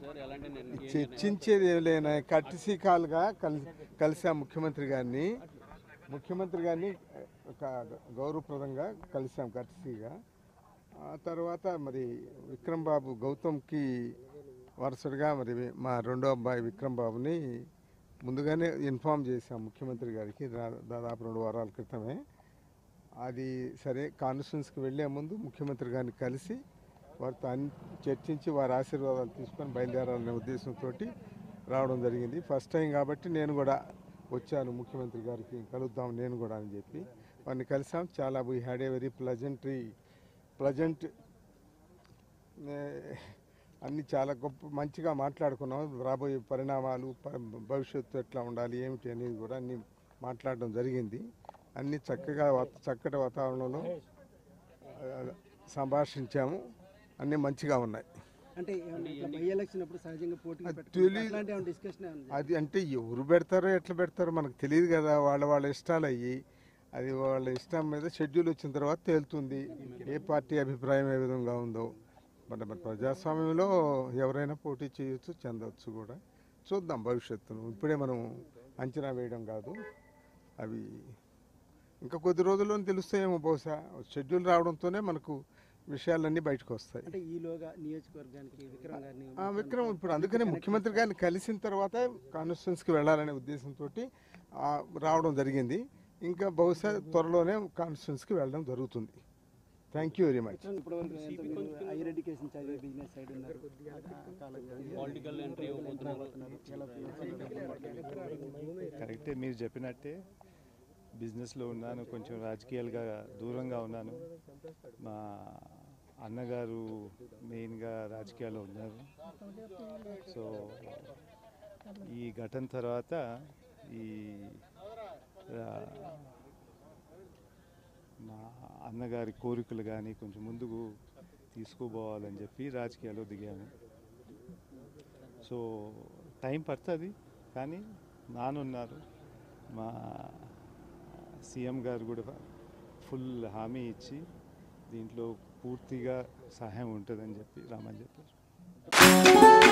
చర్చించేది ఏం లేనా కట్టిసీ కాల్గా కలిసాం ముఖ్యమంత్రి గారిని ఒక గౌరవప్రదంగా కలిసాం కట్టిసీగా. ఆ తర్వాత మరి విక్రమ్ బాబు గౌతమ్కి వరుసగా మరి మా రెండో అబ్బాయి విక్రమ్ బాబుని ముందుగానే ఇన్ఫామ్ చేశాం ముఖ్యమంత్రి గారికి దాదాపు 2 వారాల క్రితమే. అది సరే కాన్ఫరెన్స్కి వెళ్ళే ముందు ముఖ్యమంత్రి గారిని కలిసి వారితో చర్చించి వారి ఆశీర్వాదాలు తీసుకొని బయలుదేరాలనే ఉద్దేశంతో రావడం జరిగింది. ఫస్ట్ టైం కాబట్టి నేను కూడా వచ్చాను ముఖ్యమంత్రి గారికి కలుద్దాం నేను కూడా అని చెప్పి వారిని కలిసాం. చాలా we had a very pleasant అన్నీ చాలా మంచిగా మాట్లాడుకున్నాం. రాబోయే పరిణామాలు భవిష్యత్తు ఎట్లా ఉండాలి ఏమిటి అనేది కూడా అన్నీ మాట్లాడడం జరిగింది. అన్నీ చక్కటి వాతావరణంలో సంభాషించాము. అన్నీ మంచిగా ఉన్నాయి. అది అంటే ఎవరు పెడతారో ఎట్లా పెడతారో మనకు తెలియదు కదా. వాళ్ళ ఇష్టాలు అయ్యి అది వాళ్ళ ఇష్టం మీద షెడ్యూల్ వచ్చిన తర్వాత తేలుతుంది ఏ పార్టీ అభిప్రాయం ఏ విధంగా ఉందో. మన ప్రజాస్వామ్యంలో ఎవరైనా పోటీ చేయొచ్చు చెందవచ్చు కూడా. చూద్దాం భవిష్యత్తును. ఇప్పుడే మనం అంచనా వేయడం కాదు. అవి ఇంకా కొద్ది రోజుల్లో తెలుస్తాయేమో. బహుశా షెడ్యూల్ రావడంతోనే మనకు విషయాలన్నీ బయటకు వస్తాయి. విక్రమ్ ఇప్పుడు అందుకనే ముఖ్యమంత్రి గారిని కలిసిన తర్వాత కాన్స్టిట్యున్సీకి వెళ్ళాలనే ఉద్దేశంతో రావడం జరిగింది. ఇంకా బహుశా త్వరలోనే కాన్స్టిట్యున్సీకి వెళ్ళడం జరుగుతుంది. Thank you very much. కరెక్టే మీరు చెప్పినట్టే. బిజినెస్లో ఉన్నాను, కొంచెం రాజకీయాలుగా దూరంగా ఉన్నాను. మా అన్నగారు మెయిన్గా రాజకీయాల్లో ఉన్నారు. సో ఈ ఘటన తర్వాత మా అన్నగారి కోరికలు కానీ కొంచెం ముందుకు తీసుకుపోవాలని చెప్పి రాజకీయాల్లో దిగాను. సో టైం పడుతుంది కానీ నానున్నారు. మా సీఎం గారు కూడా ఫుల్ హామీ ఇచ్చి దీంట్లో పూర్తిగా సహాయం ఉంటుందని చెప్పి రామని చెప్పారు.